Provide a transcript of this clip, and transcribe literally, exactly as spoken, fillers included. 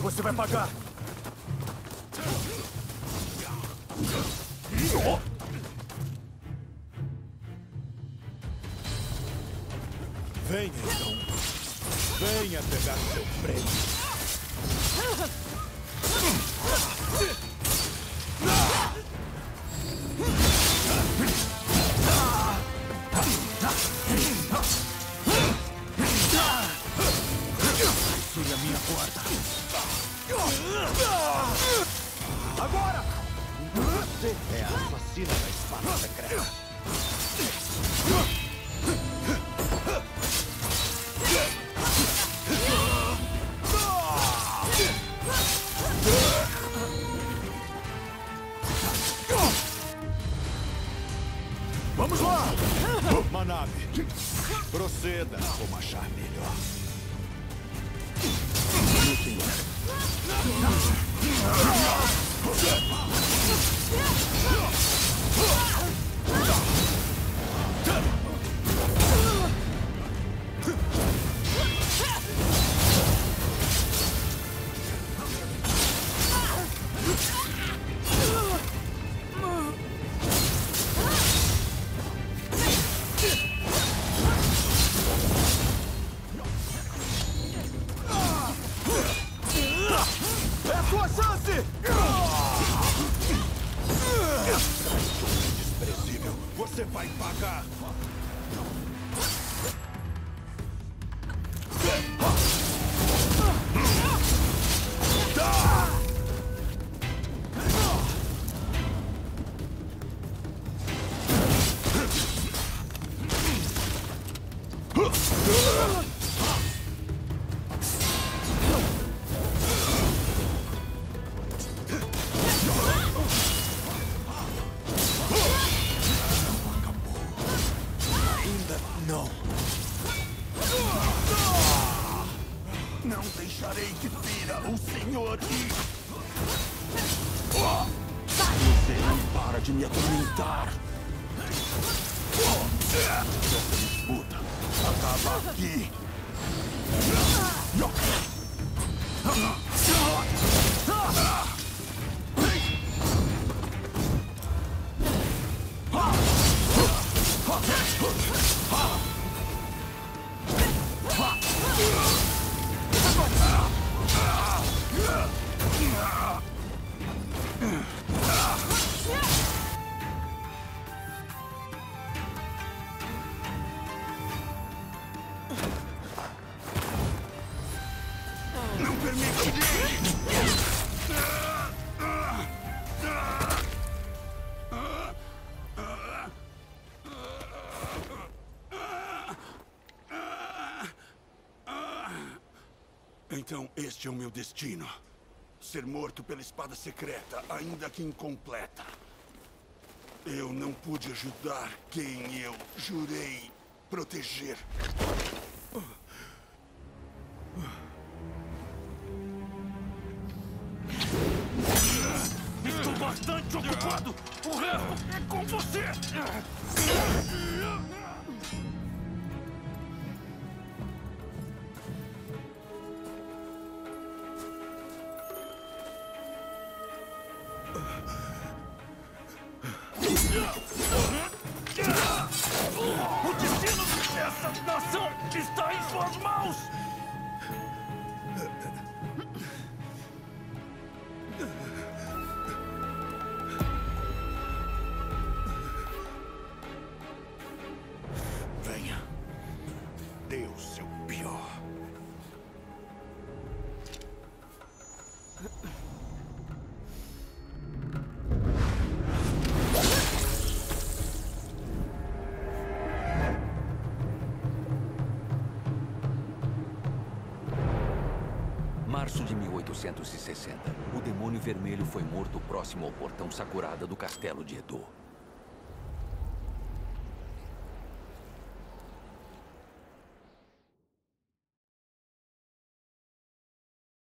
Você vai pagar! Venha, então. Venha pegar seu prêmio. Tire a minha corda. Agora! Você é a assassina da espada secreta. Vamos lá! Manabe, proceda como achar melhor. Meu senhor. É a sua chance! Desprezível, você vai pagar! Não. Não deixarei que fira o senhor e... Você não para de me atormentar. Essa disputa acaba aqui. Não permita que... Então, este é o meu destino. Ser morto pela espada secreta, ainda que incompleta. Eu não pude ajudar quem eu jurei proteger. Estou bastante ocupado! O resto é com você! O destino dessa nação está em suas mãos! Venha. Dê o seu pior. Março de mil oitocentos e sessenta. O Demônio Vermelho foi morto próximo ao portão Sakurada do Castelo de Edo.